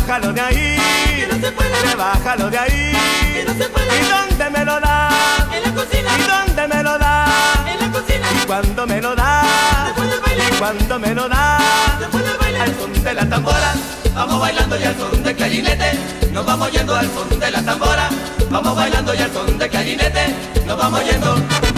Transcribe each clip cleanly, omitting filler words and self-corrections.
Rebájalo de ahí, que no se puede, rebájalo de ahí. que no se puede. ¿Y dónde me lo da? En la cocina, ¿Y dónde me lo da? en la cocina. ¿Y cuándo me lo da? Después del baile, ¿Y cuándo me lo da? después del baile. Al son de la tambora, Vamos bailando y al son de clarinete, nos vamos yendo al son de la tambora. Vamos bailando y al son de clarinete, nos vamos yendo.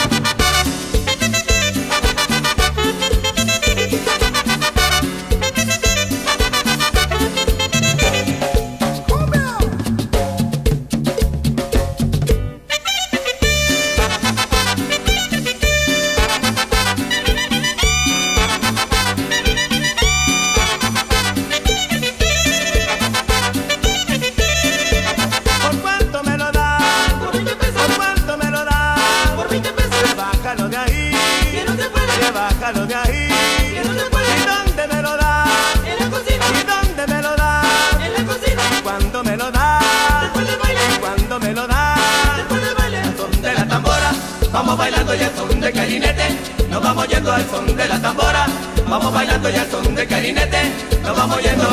¿por cuánto me lo da? Por 20 pesos, ¿Por cuánto me lo da? por 20 pesos. Rebájalo de ahí, Que no se puede, rebájalo de ahí. que no se puede. ¿Y dónde me lo da? En la cocina, ¿Y dónde me lo da? en la cocina. ¿Cuándo me lo da? Después del baile, ¿Cuándo me lo da? después del baile. Al son de la tambora, vamos bailando y al son de clarinete, nos vamos yendo al son de la tambora. Vamos bailando y al son de clarinete, nos vamos yendo.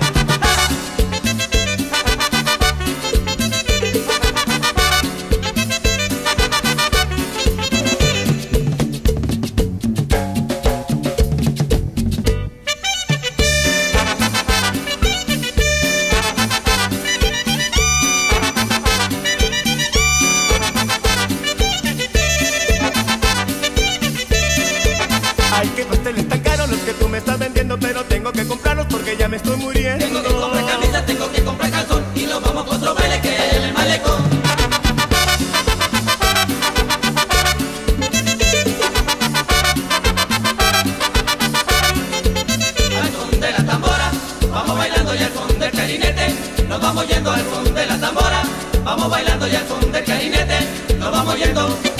Ay, qué pasteles tan caros los que tú me estás vendiendo, pero tengo que comprarlos porque ya me estoy muriendo. Tengo que comprar camisa, tengo que comprar calzón y nos vamos con otro baile que hay en el malecón. Al son de la tambora, vamos bailando y al son del clarinete, nos vamos yendo al son de la tambora. Vamos bailando y al son del clarinete, nos vamos yendo.